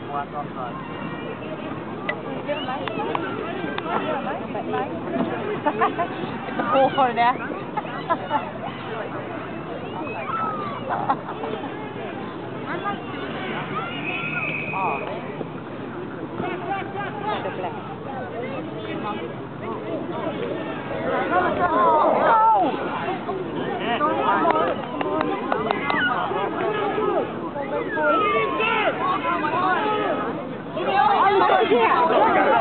What on that? It's a cool for that. Oh. The black. Oh!